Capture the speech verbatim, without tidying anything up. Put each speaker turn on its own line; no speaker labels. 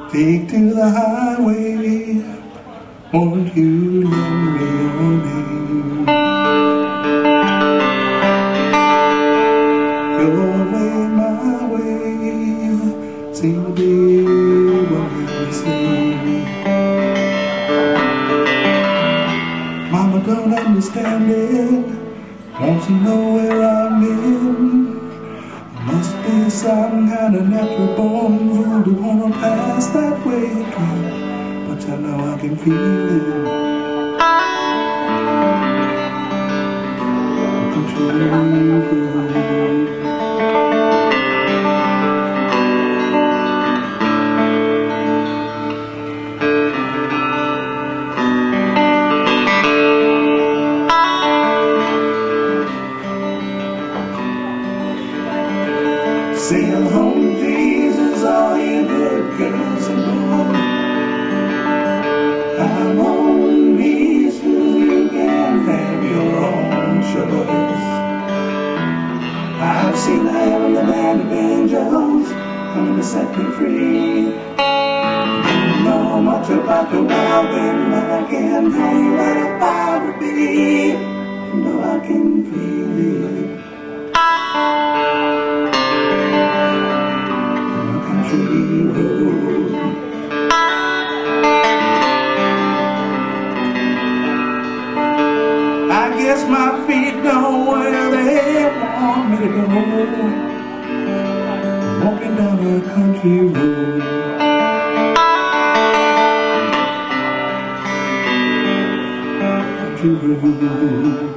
Take to the highway, won't you lend me your name? Your way, my way, seem to be one and the same. Mama don't understand it, wants to know where I've been. Must be some kind of natural born fool to wanna pass that way again. But I know I can feel it. The country road. Sail home, Jesus, all you good girls and boys. I'm on these you can have your own choice. I've seen the heaven, the land of angels coming to set me free. Don't know much about the wild wind, but I can tell you what a fire would be. You know I can feel it. I guess my feet know where they want me to go. Walking down a country road. Country road.